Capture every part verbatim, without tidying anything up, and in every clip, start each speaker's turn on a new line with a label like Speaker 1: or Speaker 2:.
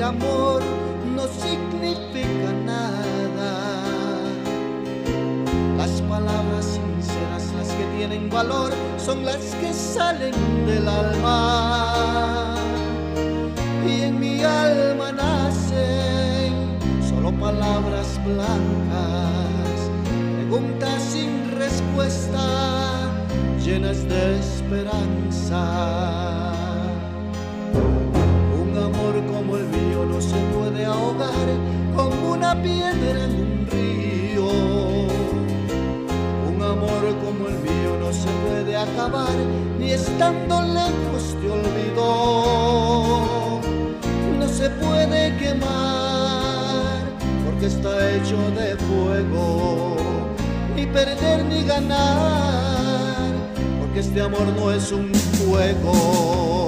Speaker 1: decir amor no significa nada. Las palabras sinceras, las que tienen valor, son las que salen del alma. Y en mi alma nacen solo palabras blancas, preguntas sin respuesta, llenas de esperanza. Un amor como el mío no se puede ahogar como una piedra en un río. Un amor como el mío no se puede acabar ni estando lejos te olvidó. No se puede quemar porque está hecho de fuego, ni perder ni ganar porque este amor no es un juego.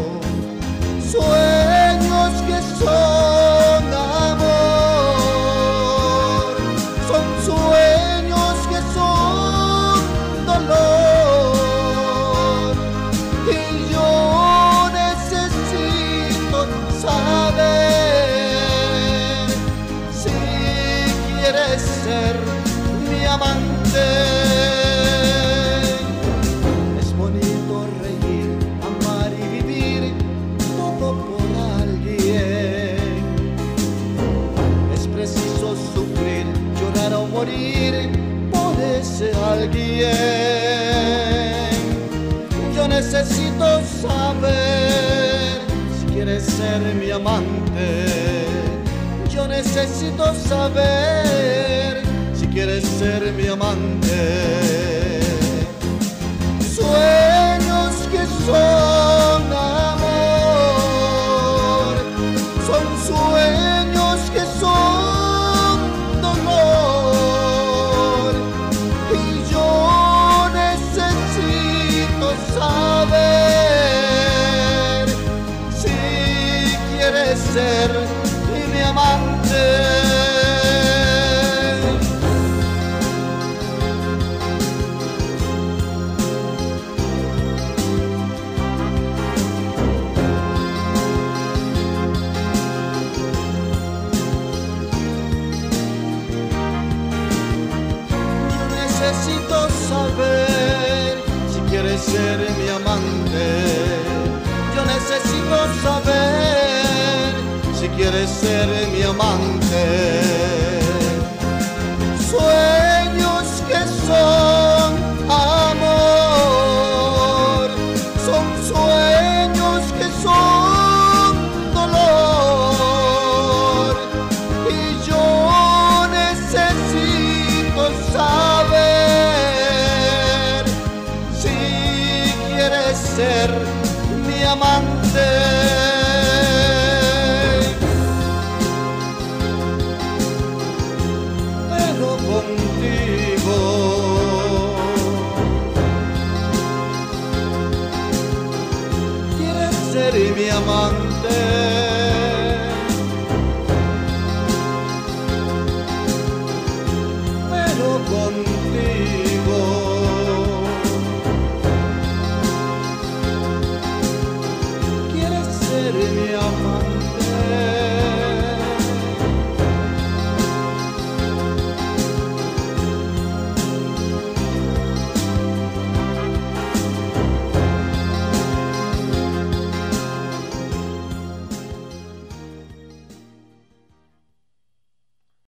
Speaker 1: Sueños que son amor, son sueños que son dolor, y yo necesito saber si quieres ser mi amante. Es bonito reír, amar y vivir todo por alguien. Es preciso sufrir, llorar o morir por ese alguien. Yo necesito saber si quieres ser mi amante. Yo necesito saber si quieres ser mi amante. Sueños que son amor, son sueños que son dolor, y yo necesito saber si quieres ser mi amante. Necesito saber si quieres ser mi amante. Yo necesito saber si quieres ser mi amante. Sueños que son amor, son sueños que son dolor, y yo necesito saber si quieres ser mi amante.